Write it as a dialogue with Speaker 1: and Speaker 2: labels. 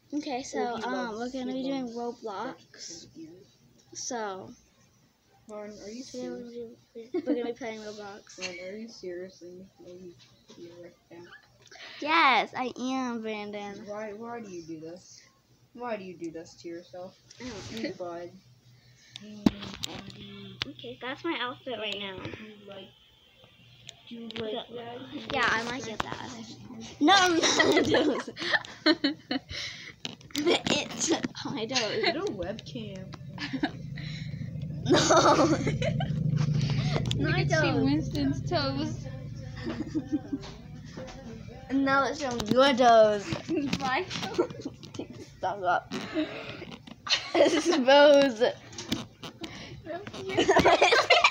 Speaker 1: Okay, so we're gonna be doing Roblox. So
Speaker 2: Lauren, are you
Speaker 1: today
Speaker 2: serious?
Speaker 1: we're gonna be playing Roblox.
Speaker 2: Lauren, are you seriously maybe put your right down?
Speaker 1: Yes, I am, Brandon.
Speaker 2: Why do you do this? Why do you do this to yourself?
Speaker 1: Oh.
Speaker 2: You bud.
Speaker 1: Okay, that's my outfit right now.
Speaker 2: Do you like that?
Speaker 1: Yeah, I might get that. No, I'm not those. It's on my toes.
Speaker 2: Get a webcam.
Speaker 1: No.
Speaker 3: You
Speaker 1: My
Speaker 3: can see
Speaker 1: toes.
Speaker 3: Winston's toes.
Speaker 1: No, it's from your toes.
Speaker 3: My toes.
Speaker 1: Stop up. Suppose.